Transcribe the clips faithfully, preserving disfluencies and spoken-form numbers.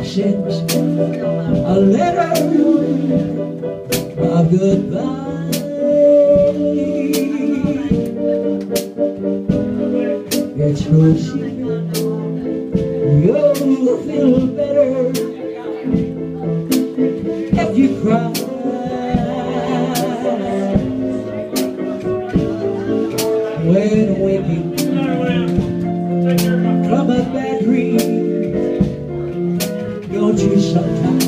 sends a letter of goodbye. It's Rosie, you'll feel better if you cry. When waking from a bad dream, don't you sometimes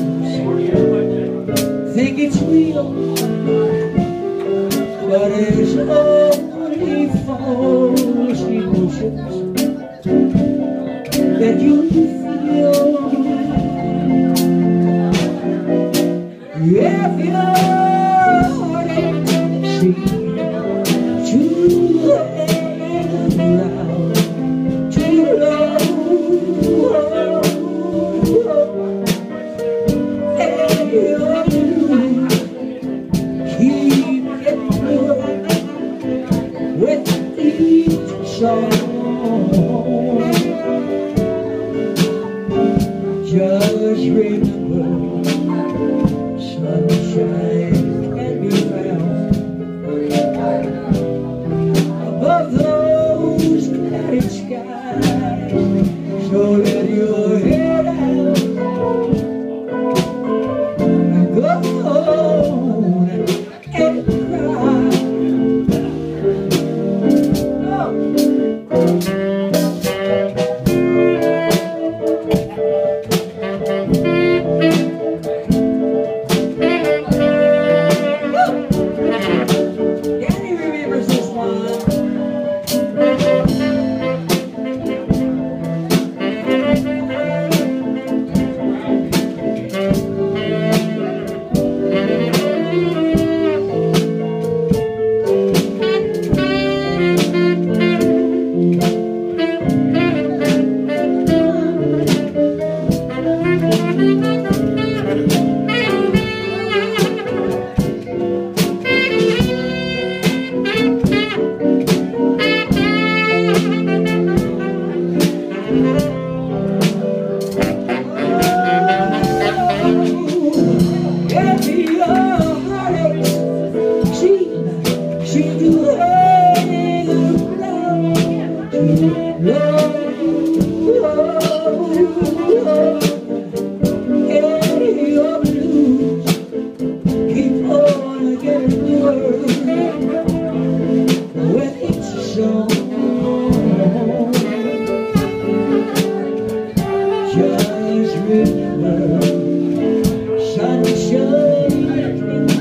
think it's real? But it's only false emotions that you feel. If your heart ain't seen too loud, too low, and you're blue, keep it blue with each song. Just remember, sunshine can be found above those clouded skies. So let your head out and go on and cry. Just remember, sunshine